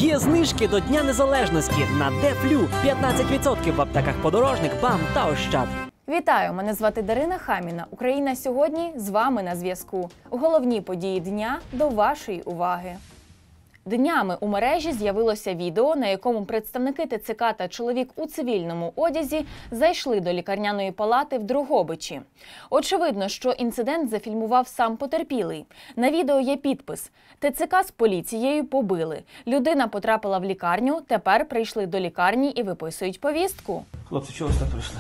Є знижки до Дня Незалежності на Дефлю. 15% в аптеках «Подорожник», «БАМ» та «Ощад». Вітаю! Мене звати Дарина Хаміна. Україна сьогодні з вами на зв'язку. Головні події дня до вашої уваги. Днями у мережі з'явилося відео, на якому представники ТЦК та чоловік у цивільному одязі зайшли до лікарняної палати в Дрогобичі. Очевидно, що інцидент зафільмував сам потерпілий. На відео є підпис: «ТЦК з поліцією побили. Людина потрапила в лікарню, тепер прийшли до лікарні і виписують повістку». Хлопці, чого ви сюди прийшли?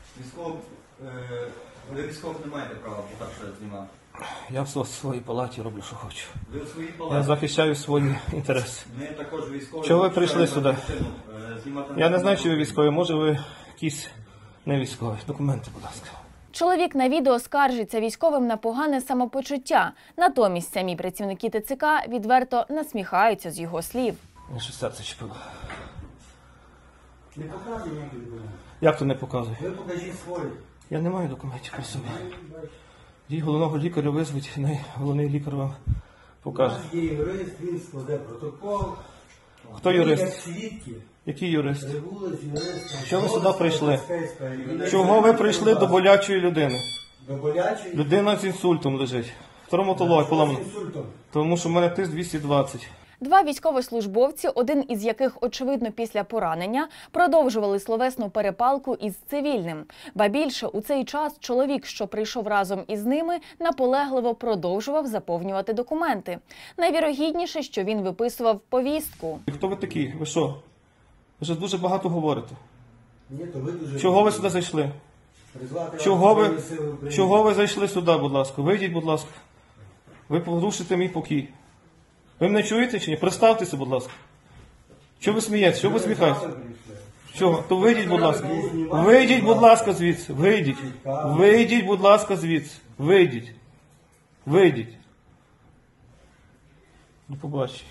Ви військових не маєте права, по-перше, знімати. Я в своїй палаті роблю, що хочу. Ви у своїй палаті? Я захищаю свої інтереси. Ми також військові. Чого ви прийшли сюди? Я не знаю, чи ви військові, може ви якісь не військові. Документи, будь ласка. Чоловік на відео скаржиться військовим на погане самопочуття. Натомість самі працівники ТЦК відверто насміхаються з його слів. Мені щось серце чіпило. Не показуй ніякі документи. Як то не показує? Ви покажіть свої. Я не маю документів при собі. Йдіть головного лікаря визвуть, головний лікар вам покаже. У нас є юрист, він складе протокол. Хто юрист? Як свідки. Який юрист? Прибулись юрист. Чого ви сюди прийшли? Чого ви прийшли до болячої людини? До болячої? Людина з інсультом лежить. Травматологія поламана. З інсультом. Тому що в мене тиск 220. Два військовослужбовці, один із яких, очевидно, після поранення, продовжували словесну перепалку із цивільним. Ба більше, у цей час чоловік, що прийшов разом із ними, наполегливо продовжував заповнювати документи. Найвірогідніше, що він виписував повістку. Хто ви такі? Ви що? Ви ж дуже багато говорите. Ні, то ви дуже... Чого ви сюди зайшли? Чого ви зайшли сюди, будь ласка? Вийдіть, будь ласка. Ви порушите мій покій. Ви мене чуєте чи ні? Представтеся, будь ласка. Чого ви смієтеся? Чого ви сміхаєтеся? Чого? То вийдіть, будь ласка. Вийдіть, будь ласка, звідси. Вийдіть. Вийдіть, будь ласка, звідси. Вийдіть. Вийдіть. До побачення.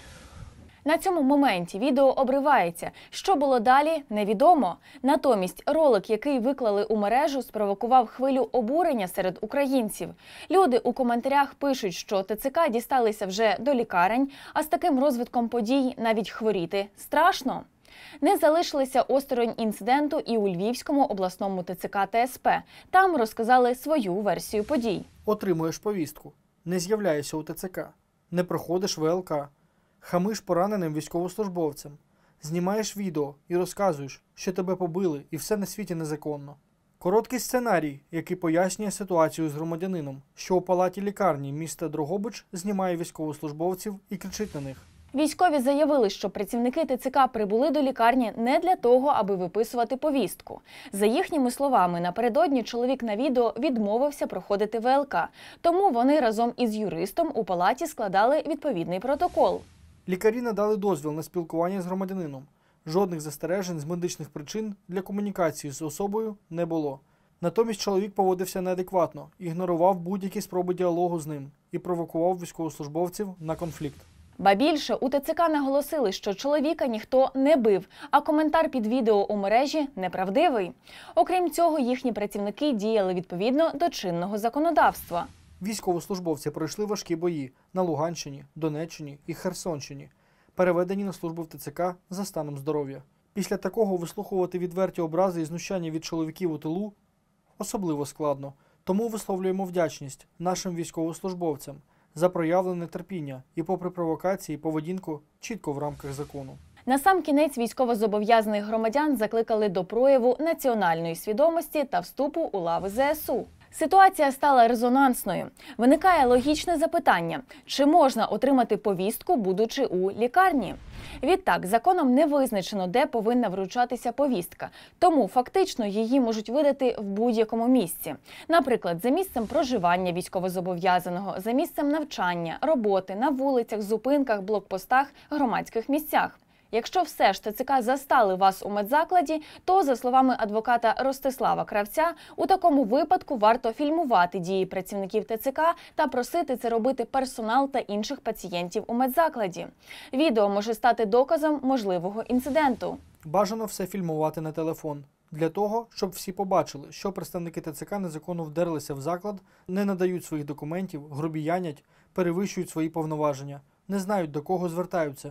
На цьому моменті відео обривається. Що було далі, невідомо. Натомість ролик, який виклали у мережу, спровокував хвилю обурення серед українців. Люди у коментарях пишуть, що ТЦК дісталися вже до лікарень, а з таким розвитком подій навіть хворіти страшно. Не залишилися осторонь інциденту і у Львівському обласному ТЦК та СП. Там розказали свою версію подій. Отримуєш повістку, не з'являєшся у ТЦК, не проходиш ВЛК, хамиш пораненим військовослужбовцям, знімаєш відео і розказуєш, що тебе побили і все на світі незаконно. Короткий сценарій, який пояснює ситуацію з громадянином, що у палаті лікарні міста Дрогобич знімає військовослужбовців і кричить на них. Військові заявили, що працівники ТЦК прибули до лікарні не для того, аби виписувати повістку. За їхніми словами, напередодні чоловік на відео відмовився проходити ВЛК, тому вони разом із юристом у палаті складали відповідний протокол. Лікарі надали дозвіл на спілкування з громадянином. Жодних застережень з медичних причин для комунікації з особою не було. Натомість чоловік поводився неадекватно, ігнорував будь-які спроби діалогу з ним і провокував військовослужбовців на конфлікт. Ба більше, у ТЦК наголосили, що чоловіка ніхто не бив, а коментар під відео у мережі неправдивий. Окрім цього, їхні працівники діяли відповідно до чинного законодавства. Військовослужбовці пройшли важкі бої на Луганщині, Донеччині і Херсонщині, переведені на службу в ТЦК за станом здоров'я. Після такого вислухувати відверті образи і знущання від чоловіків у тилу особливо складно. Тому висловлюємо вдячність нашим військовослужбовцям за проявлене терпіння і, попри провокації, поведінку чітко в рамках закону. Насамкінець військовозобов'язаних громадян закликали до прояву національної свідомості та вступу у лави ЗСУ. Ситуація стала резонансною. Виникає логічне запитання – чи можна отримати повістку, будучи у лікарні? Відтак, законом не визначено, де повинна вручатися повістка, тому фактично її можуть видати в будь-якому місці. Наприклад, за місцем проживання військовозобов'язаного, за місцем навчання, роботи, на вулицях, зупинках, блокпостах, громадських місцях. Якщо все ж ТЦК застали вас у медзакладі, то, за словами адвоката Ростислава Кравця, у такому випадку варто фільмувати дії працівників ТЦК та просити це робити персонал та інших пацієнтів у медзакладі. Відео може стати доказом можливого інциденту. Бажано все фільмувати на телефон. Для того, щоб всі побачили, що представники ТЦК незаконно вдерлися в заклад, не надають своїх документів, грубіянять, перевищують свої повноваження, не знають, до кого звертаються.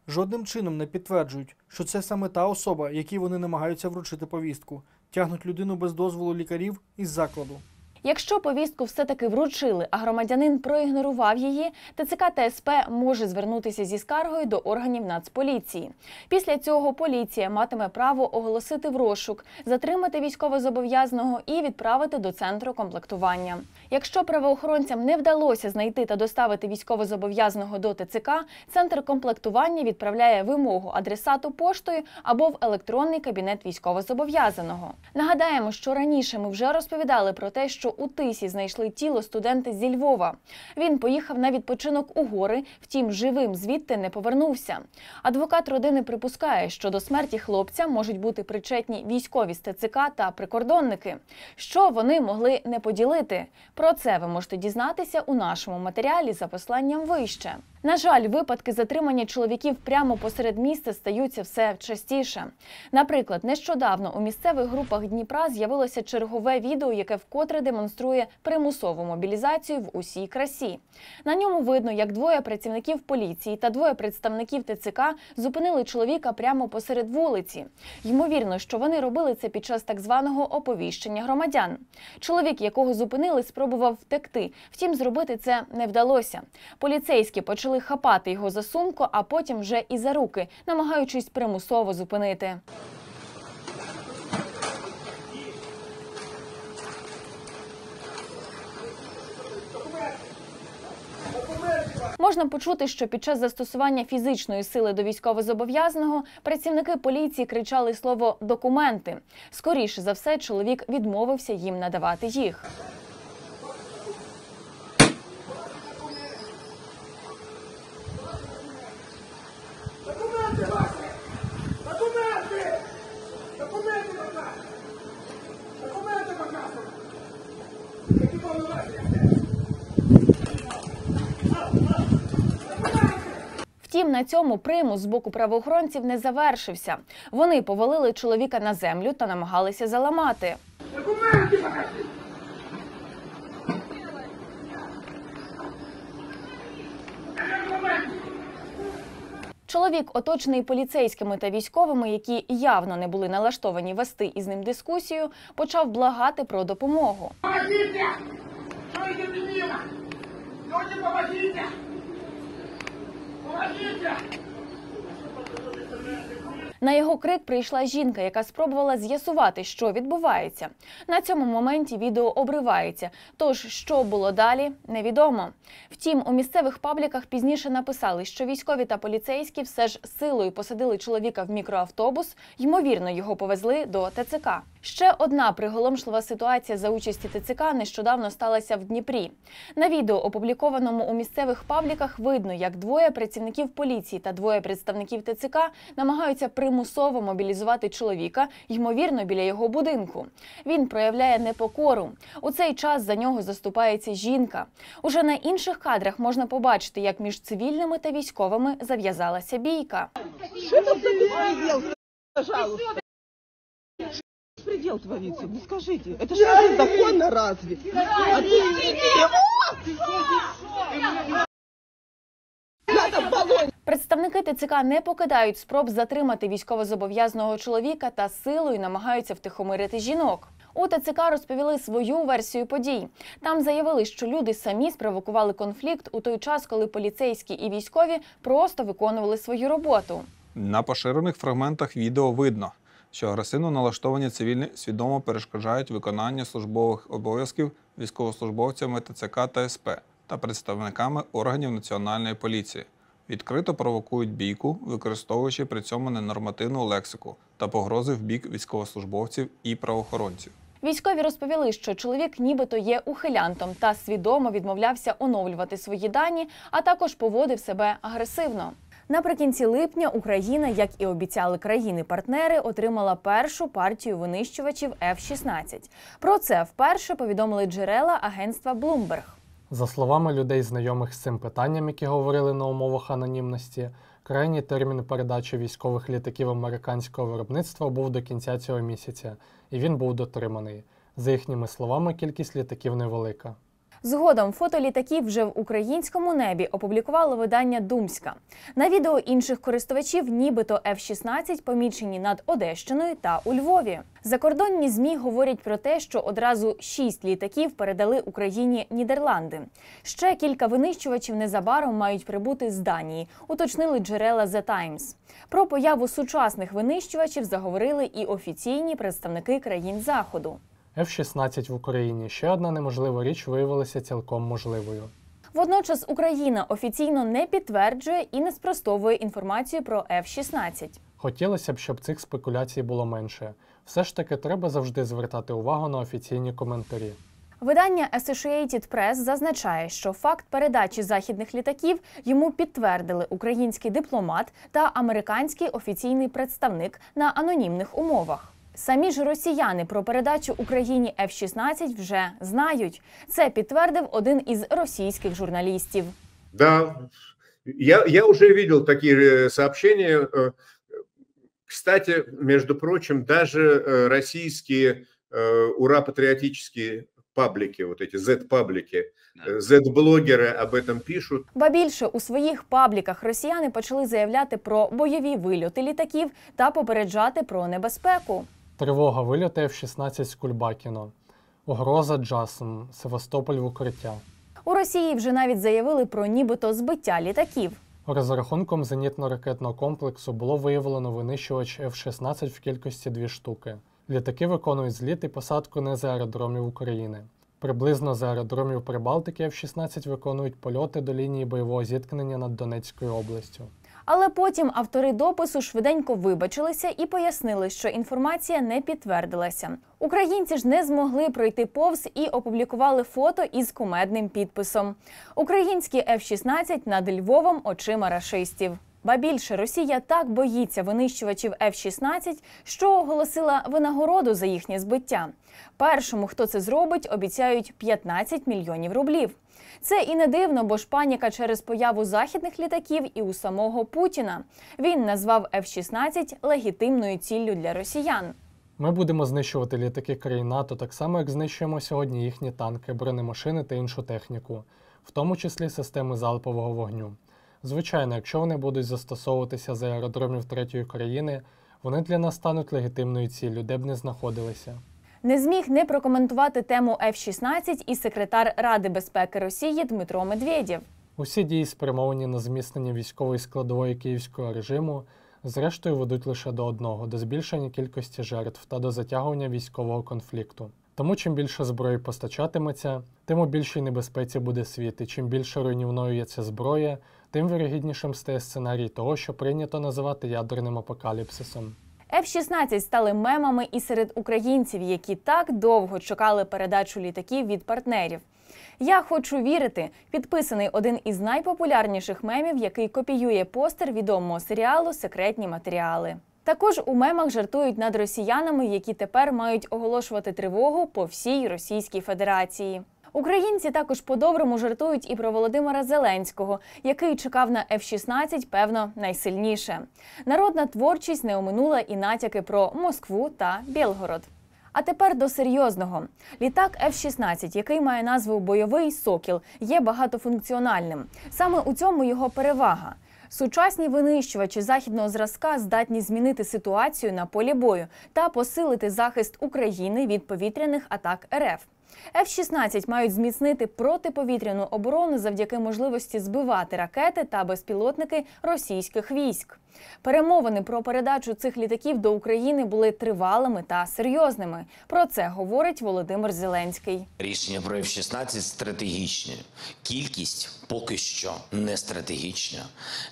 жодним чином не підтверджують, що це саме та особа, якій вони намагаються вручити повістку. Тягнуть людину без дозволу лікарів із закладу. Якщо повістку все-таки вручили, а громадянин проігнорував її, ТЦК та СП може звернутися зі скаргою до органів Нацполіції. Після цього поліція матиме право оголосити в розшук, затримати військовозобов'язаного і відправити до центру комплектування. Якщо правоохоронцям не вдалося знайти та доставити військовозобов'язаного до ТЦК, центр комплектування відправляє вимогу адресату поштою або в електронний кабінет військовозобов'язаного. Нагадаємо, що раніше ми вже розповідали про те, що у Тисі знайшли тіло студента зі Львова. Він поїхав на відпочинок у гори, втім живим звідти не повернувся. Адвокат родини припускає, що до смерті хлопця можуть бути причетні військові з ТЦК та прикордонники. Що вони могли не поділити? Про це ви можете дізнатися у нашому матеріалі за посиланням вище. На жаль, випадки затримання чоловіків прямо посеред міста стаються все частіше. Наприклад, нещодавно у місцевих групах Дніпра з'явилося чергове відео, яке вкотре демонструє примусову мобілізацію в усій красі. На ньому видно, як двоє працівників поліції та двоє представників ТЦК зупинили чоловіка прямо посеред вулиці. Ймовірно, що вони робили це під час так званого оповіщення громадян. Чоловік, якого зупинили, спробував втекти, втім зробити це не вдалося. Поліцейські почали хапати його за сумку, а потім вже і за руки, намагаючись примусово зупинити. Можна почути, що під час застосування фізичної сили до військовозобов'язаного працівники поліції кричали слово «документи». Скоріше за все, чоловік відмовився їм надавати їх. Втім, на цьому примус з боку правоохоронців не завершився. Вони повалили чоловіка на землю та намагалися заламати. Чоловік, оточений поліцейськими та військовими, які явно не були налаштовані вести із ним дискусію, почав благати про допомогу. Помогите! Что идете мимо? Люди, помогите! Помогите! На його крик прийшла жінка, яка спробувала з'ясувати, що відбувається. На цьому моменті відео обривається, тож що було далі – невідомо. Втім, у місцевих пабліках пізніше написали, що військові та поліцейські все ж силою посадили чоловіка в мікроавтобус, ймовірно, його повезли до ТЦК. Ще одна приголомшлива ситуація за участі ТЦК нещодавно сталася в Дніпрі. На відео, опублікованому у місцевих пабліках, видно, як двоє працівників поліції та двоє представників ТЦК намагаються примусово мобілізувати чоловіка, ймовірно, біля його будинку. Він проявляє непокору. У цей час за нього заступається жінка. Уже на інших кадрах можна побачити, як між цивільними та військовими зав'язалася бійка. Что это за беспредел? Пожалуйста. Беспредел творится, ну скажите. Это же разве законно разве? Представники ТЦК не покидають спроб затримати військовозобов'язаного чоловіка та силою намагаються втихомирити жінок. У ТЦК розповіли свою версію подій. Там заявили, що люди самі спровокували конфлікт у той час, коли поліцейські і військові просто виконували свою роботу. На поширених фрагментах відео видно, що агресивно налаштовані цивільні свідомо перешкоджають виконанню службових обов'язків військовослужбовцями ТЦК та СП та представниками органів Національної поліції. Відкрито провокують бійку, використовуючи при цьому ненормативну лексику та погрози в бік військовослужбовців і правоохоронців. Військові розповіли, що чоловік нібито є ухилянтом та свідомо відмовлявся оновлювати свої дані, а також поводив себе агресивно. Наприкінці липня Україна, як і обіцяли країни-партнери, отримала першу партію винищувачів F-16. Про це вперше повідомили джерела агентства Bloomberg. За словами людей, знайомих з цим питанням, які говорили на умовах анонімності, крайній термін передачі військових літаків американського виробництва був до кінця цього місяця, і він був дотриманий. За їхніми словами, кількість літаків невелика. Згодом фото літаків вже в українському небі опублікувало видання «Думська». На відео інших користувачів нібито F-16 помічені над Одещиною та у Львові. Закордонні ЗМІ говорять про те, що одразу 6 літаків передали Україні Нідерланди. Ще кілька винищувачів незабаром мають прибути з Данії, уточнили джерела The Times. Про появу сучасних винищувачів заговорили і офіційні представники країн Заходу. F-16 в Україні – ще одна неможлива річ виявилася цілком можливою. Водночас Україна офіційно не підтверджує і не спростовує інформацію про F-16. Хотілося б, щоб цих спекуляцій було менше. Все ж таки треба завжди звертати увагу на офіційні коментарі. Видання Associated Press зазначає, що факт передачі західних літаків йому підтвердили український дипломат та американський офіційний представник на анонімних умовах. Самі ж росіяни про передачу Україні F-16 вже знають. Це підтвердив один із російських журналістів. Да, я уже видел такие сообщения. Кстати, между прочим, даже российские ура-патриотические паблики, вот эти Z-паблики, Z-блогеры об этом пишут. Ба більше, у своїх пабліках росіяни почали заявляти про бойові вильоти літаків та попереджати про небезпеку. Тривога вильоту F-16 з Кульбакіно. Угроза Джасм. Севастополь в укриття. У Росії вже навіть заявили про нібито збиття літаків. Розрахунком зенітно-ракетного комплексу було виявлено винищувач F-16 в кількості 2 штуки. Літаки виконують зліт і посадку не з аеродромів України. Приблизно з аеродромів Прибалтики F-16 виконують польоти до лінії бойового зіткнення над Донецькою областю. Але потім автори допису швиденько вибачилися і пояснили, що інформація не підтвердилася. Українці ж не змогли пройти повз і опублікували фото із кумедним підписом «Українські F-16 над Львовом очима рашистів». Ба більше, Росія так боїться винищувачів F-16, що оголосила винагороду за їхнє збиття. Першому, хто це зробить, обіцяють 15 мільйонів рублів. Це і не дивно, бо ж паніка через появу західних літаків і у самого Путіна. Він назвав F-16 легітимною ціллю для росіян. Ми будемо знищувати літаки країн НАТО так само, як знищуємо сьогодні їхні танки, бронемашини та іншу техніку, в тому числі системи залпового вогню. Звичайно, якщо вони будуть застосовуватися з аеродромів третьої країни, вони для нас стануть легітимною ціллю, де б не знаходилися. Не зміг не прокоментувати тему F-16 і секретар Ради безпеки Росії Дмитро Медведєв. Усі дії, спрямовані на зміцнення військової складової київського режиму, зрештою ведуть лише до одного – до збільшення кількості жертв та до затягування військового конфлікту. Тому чим більше зброї постачатиметься, тим у більшій небезпеці буде світ, і чим більше руйнівною є ця зброя, тим вірогіднішим стає сценарій того, що прийнято називати ядерним апокаліпсисом. F-16 стали мемами і серед українців, які так довго чекали передачу літаків від партнерів. «Я хочу вірити» – підписаний один із найпопулярніших мемів, який копіює постер відомого серіалу «Секретні матеріали». Також у мемах жартують над росіянами, які тепер мають оголошувати тривогу по всій Російській Федерації. Українці також по-доброму жартують і про Володимира Зеленського, який чекав на F-16, певно, найсильніше. Народна творчість не оминула і натяки про Москву та Білгород. А тепер до серйозного. Літак F-16, який має назву «Бойовий Сокіл», є багатофункціональним. Саме у цьому його перевага. Сучасні винищувачі західного зразка здатні змінити ситуацію на полі бою та посилити захист України від повітряних атак РФ. F-16 мають зміцнити протиповітряну оборону завдяки можливості збивати ракети та безпілотники російських військ. Перемовини про передачу цих літаків до України були тривалими та серйозними. Про це говорить Володимир Зеленський. Рішення про F-16 стратегічне. Кількість поки що не стратегічна.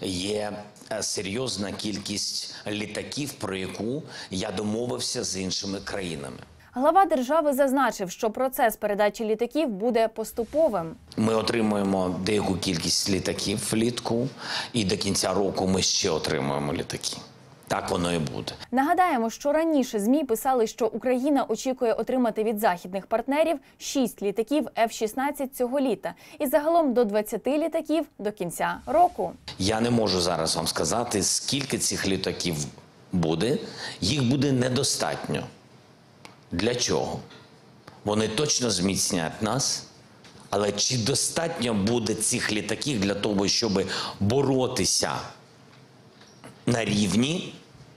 Є серйозна кількість літаків, про яку я домовився з іншими країнами. Глава держави зазначив, що процес передачі літаків буде поступовим. Ми отримуємо деяку кількість літаків влітку, і до кінця року ми ще отримуємо літаки. Так воно і буде. Нагадаємо, що раніше ЗМІ писали, що Україна очікує отримати від західних партнерів 6 літаків F-16 цього літа і загалом до 20 літаків до кінця року. Я не можу зараз вам сказати, скільки цих літаків буде. Їх буде недостатньо. Для чого? Вони точно зміцнять нас, Але чи достатньо буде цих літаків для того, щоб боротися на рівні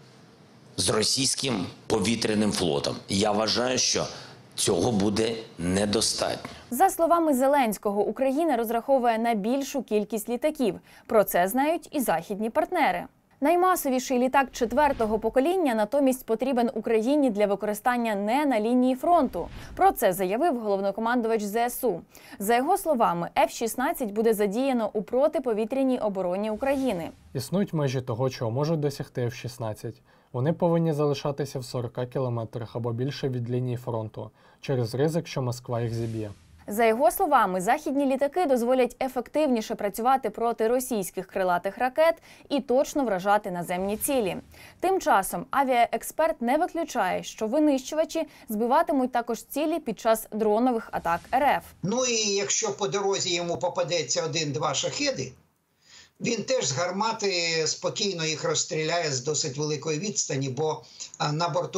з російським повітряним флотом? Я вважаю, що цього буде недостатньо. За словами Зеленського, Україна розраховує на більшу кількість літаків. Про це знають і західні партнери. Наймасовіший літак 4-го покоління натомість потрібен Україні для використання не на лінії фронту. Про це заявив головнокомандувач ЗСУ. За його словами, F-16 буде задіяно у протиповітряній обороні України. Існують межі того, чого можуть досягти F-16. Вони повинні залишатися в 40 кілометрах або більше від лінії фронту, через ризик, що Москва їх зіб'є. За його словами, західні літаки дозволять ефективніше працювати проти російських крилатих ракет і точно вражати наземні цілі. Тим часом авіаексперт не виключає, що винищувачі збиватимуть також цілі під час дронових атак РФ. Ну і якщо по дорозі йому попадеться 1-2 шахеди, він теж з гармати спокійно їх розстріляє з досить великої відстані, бо на борту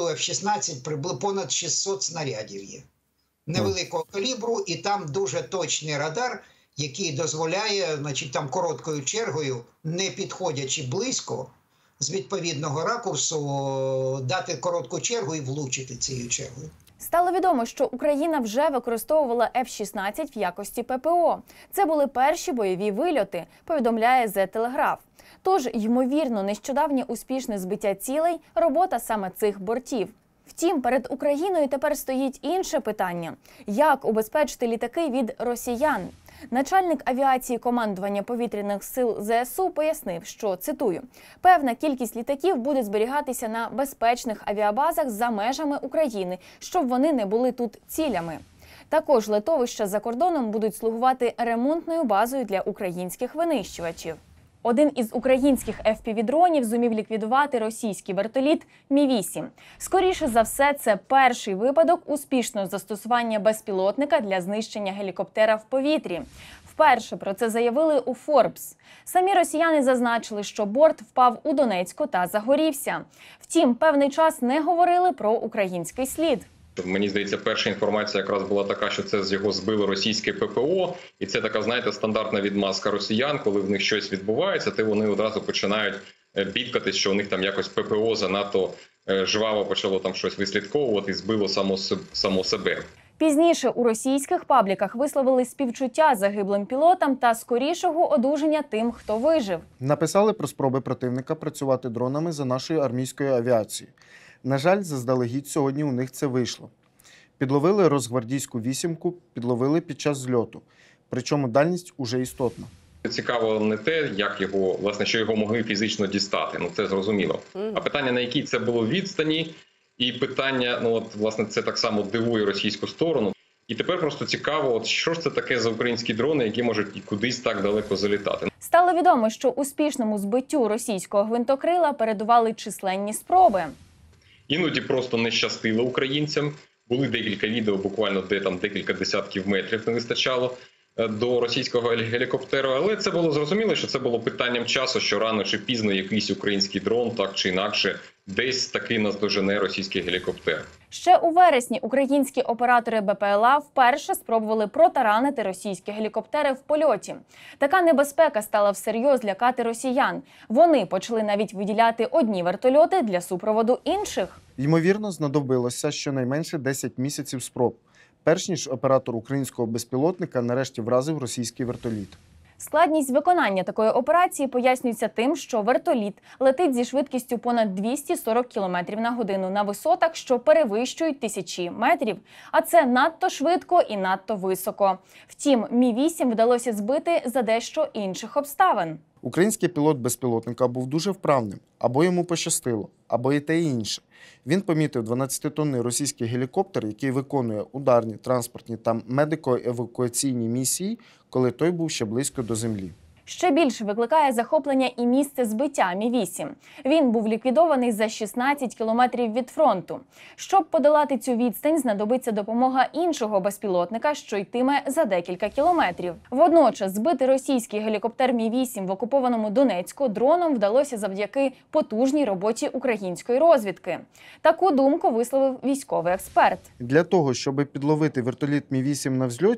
F-16 понад 600 снарядів є. Невеликого калібру, і там дуже точний радар, який дозволяє, значить, там короткою чергою, не підходячи близько, з відповідного ракурсу, дати коротку чергу і влучити цією чергою. Стало відомо, що Україна вже використовувала F-16 в якості ППО. Це були перші бойові вильоти, повідомляє The Telegraph. Тож, ймовірно, нещодавнє успішне збиття цілей – робота саме цих бортів. Втім, перед Україною тепер стоїть інше питання – як убезпечити літаки від росіян? Начальник авіації командування повітряних сил ЗСУ пояснив, що, цитую, «певна кількість літаків буде зберігатися на безпечних авіабазах за межами України, щоб вони не були тут цілями». Також летовища за кордоном будуть слугувати ремонтною базою для українських винищувачів. Один із українських FPV-дронів зумів ліквідувати російський вертоліт Мі-8. Скоріше за все, це перший випадок успішного застосування безпілотника для знищення гелікоптера в повітрі. Вперше про це заявили у Forbes. Самі росіяни зазначили, що борт впав у Донецьку та загорівся. Втім, певний час не говорили про український слід. Мені здається, перша інформація якраз була така, що це з його збило російське ППО. І це така, знаєте, стандартна відмазка росіян, коли в них щось відбувається, то вони одразу починають бідкатись, що у них там якось ППО занадто жваво почало там щось вислідковувати і збило само себе. Пізніше у російських пабліках висловили співчуття загиблим пілотам та скорішого одужання тим, хто вижив. Написали про спроби противника працювати дронами за нашою армійською авіацією. На жаль, заздалегідь сьогодні у них це вийшло. Підловили Росгвардійську вісімку, підловили під час зльоту. Причому дальність уже істотна. Цікаво не те, як його, власне, що його могли фізично дістати, ну це зрозуміло. А питання, на якій це було відстані, і питання, ну от, власне, це так само дивує російську сторону. І тепер просто цікаво, от що ж це таке за українські дрони, які можуть і кудись так далеко залітати. Стало відомо, що успішному збиттю російського гвинтокрила передували численні спроби. Іноді просто не щастило українцям. Були декілька відео, буквально де там декілька десятків метрів не вистачало до російського гелікоптера. Але це було зрозуміло, що це було питанням часу, що рано чи пізно якийсь український дрон, так чи інакше, десь таки наздожене російський гелікоптер. Ще у вересні українські оператори БПЛА вперше спробували протаранити російські гелікоптери в польоті. Така небезпека стала всерйоз лякати росіян. Вони почали навіть виділяти одні вертольоти для супроводу інших. Ймовірно, знадобилося щонайменше 10 місяців спроб, перш ніж оператор українського безпілотника нарешті вразив російський вертоліт. Складність виконання такої операції пояснюється тим, що вертоліт летить зі швидкістю понад 240 км на годину на висотах, що перевищують тисячі метрів. А це надто швидко і надто високо. Втім, Мі-8 вдалося збити за дещо інших обставин. Український пілот безпілотника був дуже вправним. Або йому пощастило, або і те і інше. Він помітив 12-тонний російський гелікоптер, який виконує ударні, транспортні та медико-евакуаційні місії, коли той був ще близько до землі. Ще більше викликає захоплення і місце збиття Мі-8. Він був ліквідований за 16 кілометрів від фронту. Щоб подолати цю відстань, знадобиться допомога іншого безпілотника, що йтиме за декілька кілометрів. Водночас збити російський гелікоптер Мі-8 в окупованому Донецьку дроном вдалося завдяки потужній роботі української розвідки. Таку думку висловив військовий експерт. Для того, щоб підловити вертоліт Мі-8 на взльоті,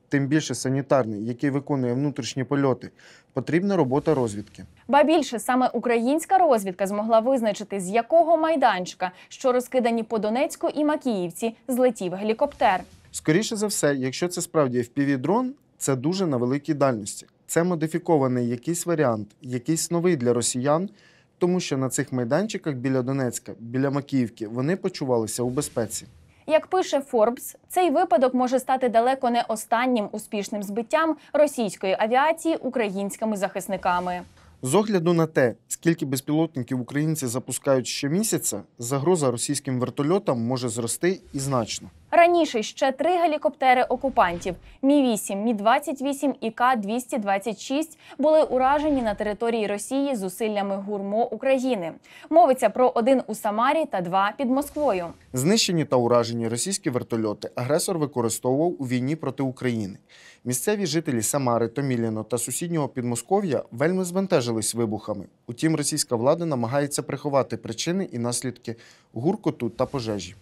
тим більше санітарний, який виконує внутрішні польоти, потрібна робота розвідки. Ба більше, саме українська розвідка змогла визначити, з якого майданчика, що розкидані по Донецьку і Макіївці, злетів гелікоптер. Скоріше за все, якщо це справді FPV-дрон, це дуже на великій дальності. Це модифікований якийсь варіант, якийсь новий для росіян, тому що на цих майданчиках біля Донецька, біля Макіївки, вони почувалися у безпеці. Як пише Forbes, цей випадок може стати далеко не останнім успішним збиттям російської авіації українськими захисниками. З огляду на те, скільки безпілотників українці запускають щомісяця, загроза російським вертольотам може зрости і значно. Раніше ще 3 гелікоптери окупантів Мі-8, Мі-28 і К-226 були уражені на території Росії зусиллями ГУРМО України. Мовиться про 1 у Самарі та 2 під Москвою. Знищені та уражені російські вертольоти агресор використовував у війні проти України. Місцеві жителі Самари, Томіліно та сусіднього Підмосков'я вельми збентежились вибухами. Утім, російська влада намагається приховати причини і наслідки гуркоту та пожежі.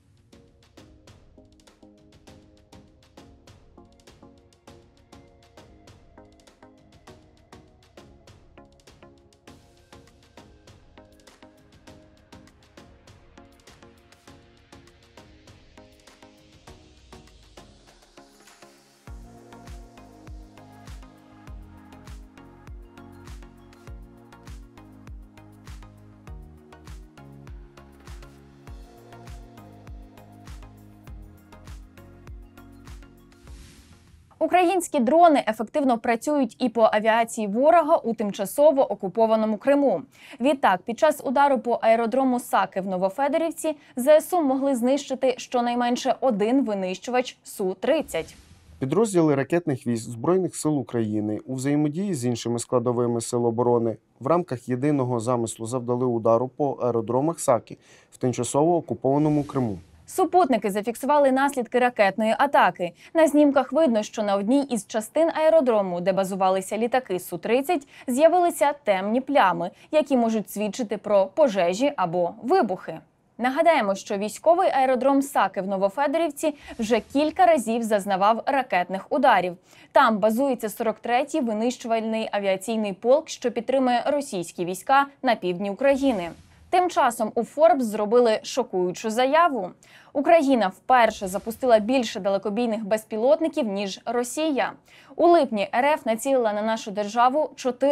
Українські дрони ефективно працюють і по авіації ворога у тимчасово окупованому Криму. Відтак, під час удару по аеродрому Саки в Новофедорівці ЗСУ могли знищити щонайменше 1 винищувач Су-30. Підрозділи ракетних військ Збройних сил України у взаємодії з іншими складовими сил оборони в рамках єдиного замислу завдали удару по аеродромах Саки в тимчасово окупованому Криму. Супутники зафіксували наслідки ракетної атаки. На знімках видно, що на одній із частин аеродрому, де базувалися літаки Су-30, з'явилися темні плями, які можуть свідчити про пожежі або вибухи. Нагадаємо, що військовий аеродром Саки в Новофедорівці вже кілька разів зазнавав ракетних ударів. Там базується 43-й винищувальний авіаційний полк, що підтримує російські війська на півдні України. Тим часом у Forbes зробили шокуючу заяву. Україна вперше запустила більше далекобійних безпілотників, ніж Росія. У липні РФ націлила на нашу державу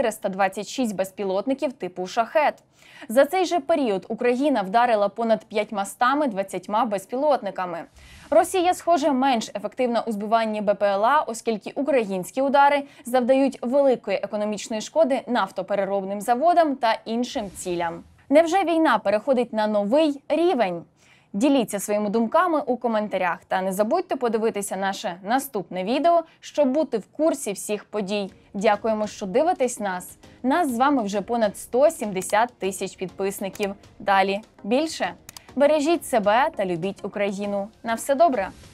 426 безпілотників типу «Шахед». За цей же період Україна вдарила понад 520 безпілотниками. Росія, схоже, менш ефективна у збиванні БПЛА, оскільки українські удари завдають великої економічної шкоди нафтопереробним заводам та іншим цілям. Невже війна переходить на новий рівень? Діліться своїми думками у коментарях та не забудьте подивитися наше наступне відео, щоб бути в курсі всіх подій. Дякуємо, що дивитесь нас. Нас з вами вже понад 170 тисяч підписників. Далі більше. Бережіть себе та любіть Україну. На все добре!